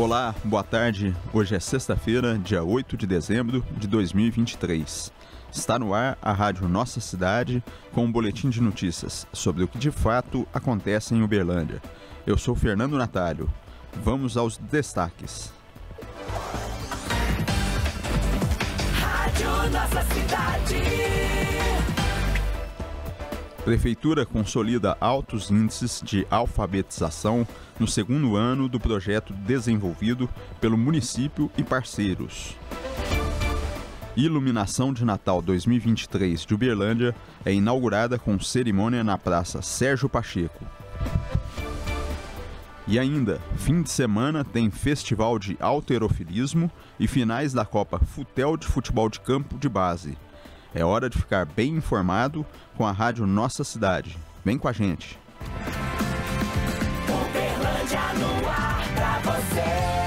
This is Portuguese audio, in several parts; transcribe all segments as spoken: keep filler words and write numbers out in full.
Olá, boa tarde. Hoje é sexta-feira, dia oito de dezembro de dois mil e vinte e três. Está no ar a Rádio Nossa Cidade com um boletim de notícias sobre o que de fato acontece em Uberlândia. Eu sou Fernando Natalio. Vamos aos destaques. Rádio Nossa Cidade. Prefeitura consolida altos índices de alfabetização no segundo ano do projeto desenvolvido pelo município e parceiros. Iluminação de Natal dois mil e vinte e três de Uberlândia é inaugurada com cerimônia na Praça Sérgio Pacheco. E ainda, fim de semana tem festival de halterofilismo e finais da Copa Futel de Futebol de Campo de Base. É hora de ficar bem informado com a Rádio Nossa Cidade. Vem com a gente. Uberlândia no ar pra você.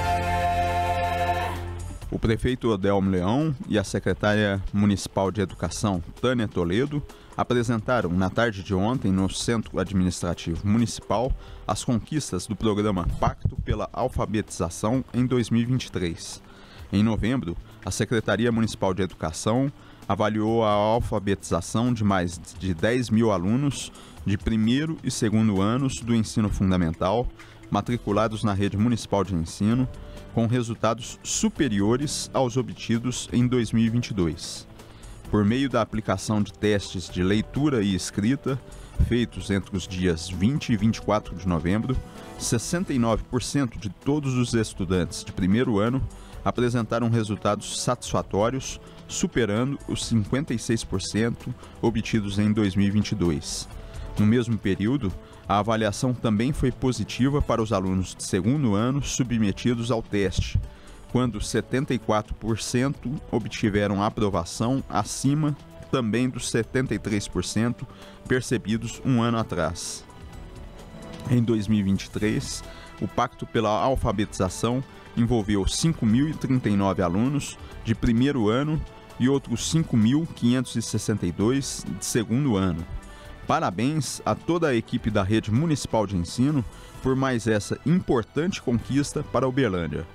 O prefeito Odelmo Leão e a secretária municipal de Educação, Tânia Toledo, apresentaram na tarde de ontem no Centro Administrativo Municipal as conquistas do programa Pacto pela Alfabetização em dois mil e vinte e três. Em novembro, a Secretaria Municipal de Educação avaliou a alfabetização de mais de dez mil alunos de primeiro e segundo anos do ensino fundamental, matriculados na rede municipal de ensino, com resultados superiores aos obtidos em dois mil e vinte e dois. Por meio da aplicação de testes de leitura e escrita, feitos entre os dias vinte e vinte e quatro de novembro, sessenta e nove por cento de todos os estudantes de primeiro ano apresentaram resultados satisfatórios, superando os cinquenta e seis por cento obtidos em dois mil e vinte e dois. No mesmo período, a avaliação também foi positiva para os alunos de segundo ano submetidos ao teste, quando setenta e quatro por cento obtiveram aprovação acima também dos setenta e três por cento percebidos um ano atrás. Em dois mil e vinte e três, o Pacto pela Alfabetização envolveu cinco mil e trinta e nove alunos de primeiro ano e outros cinco mil quinhentos e sessenta e dois de segundo ano. Parabéns a toda a equipe da Rede Municipal de Ensino por mais essa importante conquista para Uberlândia.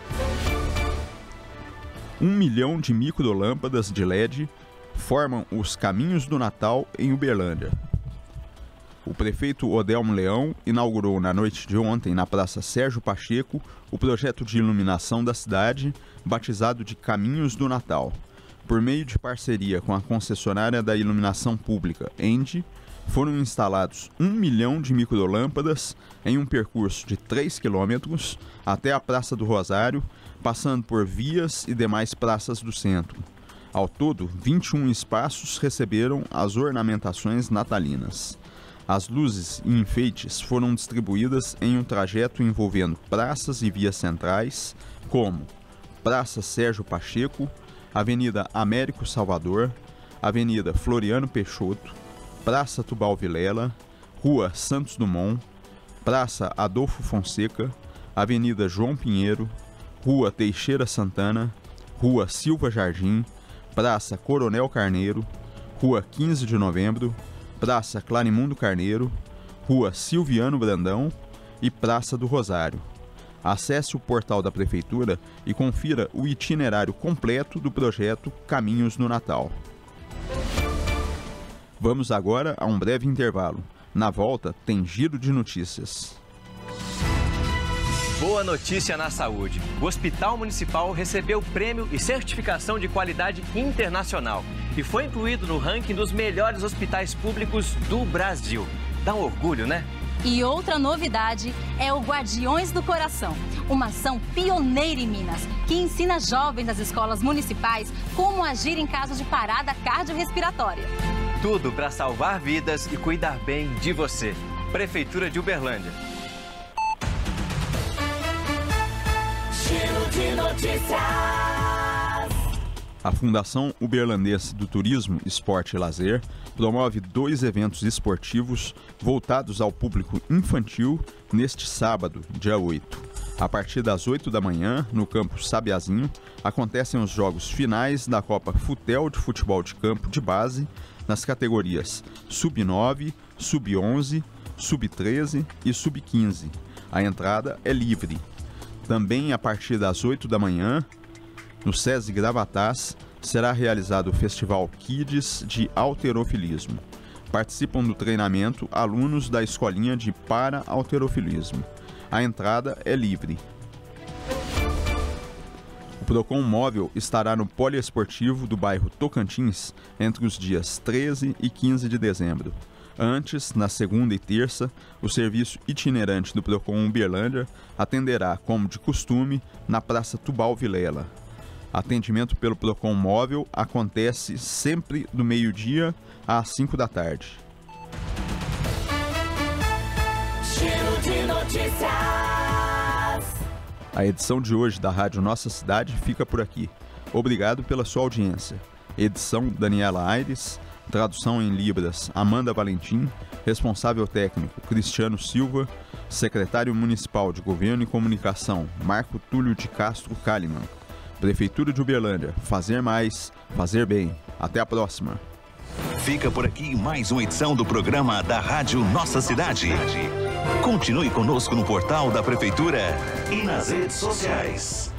Um milhão de microlâmpadas de L E D formam os caminhos do Natal em Uberlândia. O prefeito Odelmo Leão inaugurou na noite de ontem, na Praça Sérgio Pacheco, o projeto de iluminação da cidade, batizado de Caminhos do Natal. Por meio de parceria com a concessionária da iluminação pública, Engie, foram instalados um milhão de microlâmpadas em um percurso de três quilômetros até a Praça do Rosário, passando por vias e demais praças do centro. Ao todo, vinte e um espaços receberam as ornamentações natalinas. As luzes e enfeites foram distribuídas em um trajeto envolvendo praças e vias centrais, como Praça Sérgio Pacheco, Avenida Américo Salvador, Avenida Floriano Peixoto, Praça Tubal Vilela, Rua Santos Dumont, Praça Adolfo Fonseca, Avenida João Pinheiro, Rua Teixeira Santana, Rua Silva Jardim, Praça Coronel Carneiro, Rua quinze de novembro, Praça Clarimundo Carneiro, Rua Silviano Brandão e Praça do Rosário. Acesse o portal da Prefeitura e confira o itinerário completo do projeto Caminhos no Natal. Vamos agora a um breve intervalo. Na volta, tem giro de notícias. Boa notícia na saúde. O Hospital Municipal recebeu prêmio e certificação de qualidade internacional e foi incluído no ranking dos melhores hospitais públicos do Brasil. Dá um orgulho, né? E outra novidade é o Guardiões do Coração, uma ação pioneira em Minas, que ensina jovens das escolas municipais como agir em caso de parada cardiorrespiratória. Tudo para salvar vidas e cuidar bem de você. Prefeitura de Uberlândia. Giro de notícias. A Fundação Uberlandense do Turismo, Esporte e Lazer promove dois eventos esportivos voltados ao público infantil neste sábado, dia oito. A partir das oito da manhã, no campo Sabiazinho, acontecem os jogos finais da Copa Futel de Futebol de Campo de Base nas categorias sub nove, sub onze, sub treze e sub quinze. A entrada é livre. Também a partir das oito da manhã, no SESI Gravatás, será realizado o Festival Kids de Halterofilismo. Participam do treinamento alunos da Escolinha de Para-Halterofilismo. A entrada é livre. O Procon Móvel estará no Poliesportivo do bairro Tocantins entre os dias treze e quinze de dezembro. Antes, na segunda e terça, o serviço itinerante do Procon Uberlândia atenderá, como de costume, na Praça Tubal Vilela. Atendimento pelo Procon Móvel acontece sempre do meio-dia às cinco da tarde. Giro de notícias. A edição de hoje da Rádio Nossa Cidade fica por aqui. Obrigado pela sua audiência. Edição Daniela Aires, tradução em Libras Amanda Valentim, responsável técnico Cristiano Silva, secretário municipal de Governo e Comunicação Marco Túlio de Castro Kalimann. Prefeitura de Uberlândia, fazer mais, fazer bem. Até a próxima. Fica por aqui mais uma edição do programa da Rádio Nossa Cidade. Continue conosco no portal da Prefeitura e nas redes sociais.